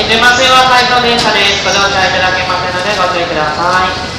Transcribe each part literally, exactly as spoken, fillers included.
出ませんは回送電車です。ご乗車いただけませんのでご注意ください。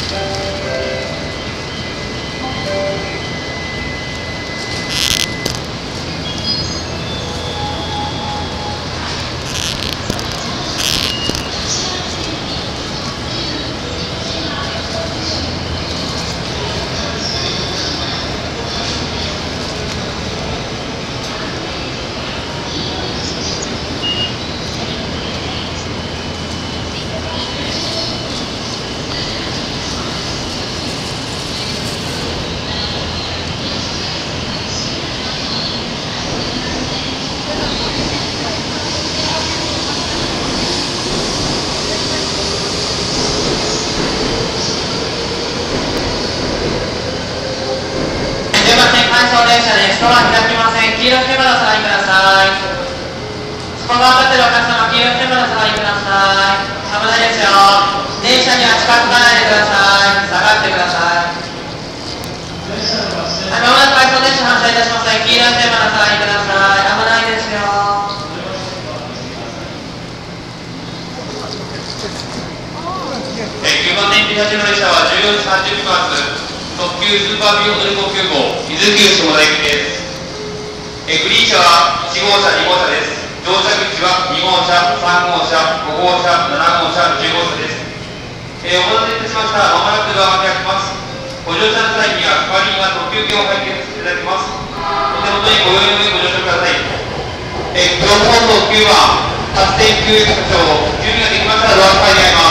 電車です。ドア開きません。黄色い線までお下がりください。外側立ってるお客様、黄色い線までお下がりください。危ないですよ。電車には近づかないでください。下がってください。はい、まもなく回送電車発車いたします。黄色い線までお下がりください。危ないですよ。 きゅうばん燃費はちの列車はじゅうよじさんじゅっぷん発特急スーパービヨンド特急号伊豆急下田行きです。えグリーン車はいち号車に号車です。乗車口はに号車さん号車ご号車なな号車じゅう号車です。えお待たせいたしました。まもなくドアが開きます。ご乗車の際には係員が特急券を拝見させていただきます。お手元にご用意の上ご乗車ください。え黒本特急は発電給油所長準備ができましたらドアが開きます。